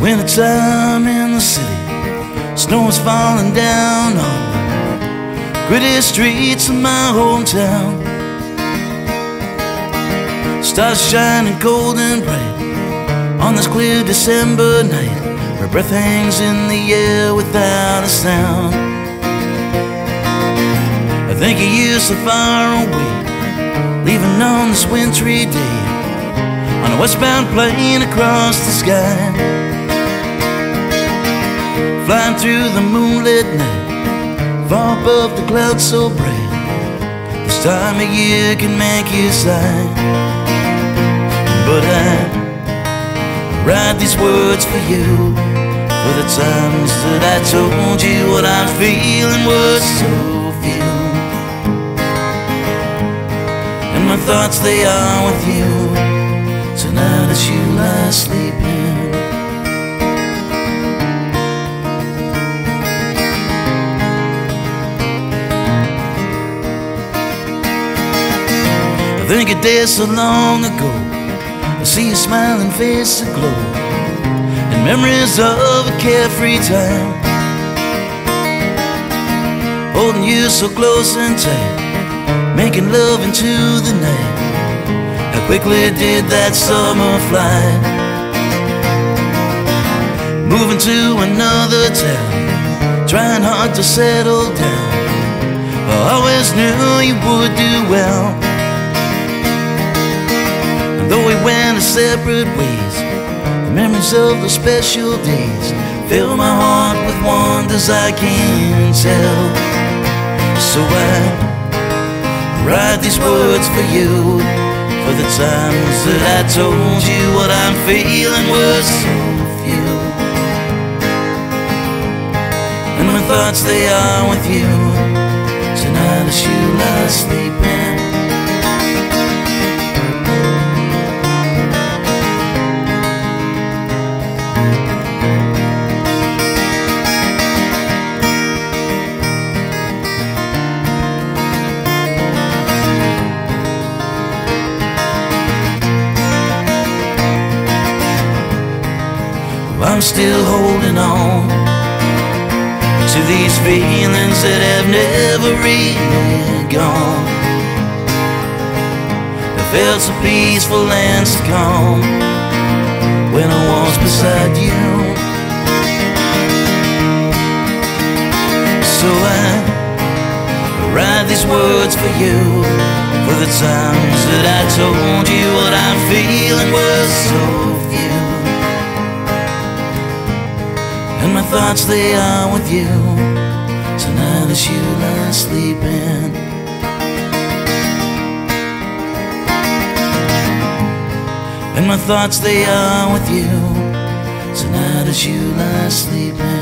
Wintertime in the city, snow is falling down on the gritty streets of my hometown. Stars shining cold and bright on this clear December night, where breath hangs in the air without a sound. I think of you so far away, leaving on this wintry day, on a westbound plane across the sky, flying through the moonlit night, far above the clouds so bright. This time of year can make you sigh, but I write these words for you, for the times that I told you what I'm feeling was so few. And my thoughts, they are with you tonight as you lie sleeping. I think a day so long ago, I see your smiling face aglow, and memories of a carefree time, holding you so close and tight, making love into the night. How quickly did that summer fly, moving to another town, trying hard to settle down. I always knew you would do well. Though we went our separate ways, the memories of those special days fill my heart with wonders I can't tell. So I write these words for you, for the times that I told you what I'm feeling was so few. And my thoughts, they are with you tonight as you lie sleeping. I'm still holding on to these feelings that have never really gone. I felt so peaceful and so calm when I was beside you. So I write these words for you, for the times that I told you what I'm feeling was so few. And my thoughts, they are with you tonight as you lie sleeping. And my thoughts, they are with you tonight as you lie sleeping.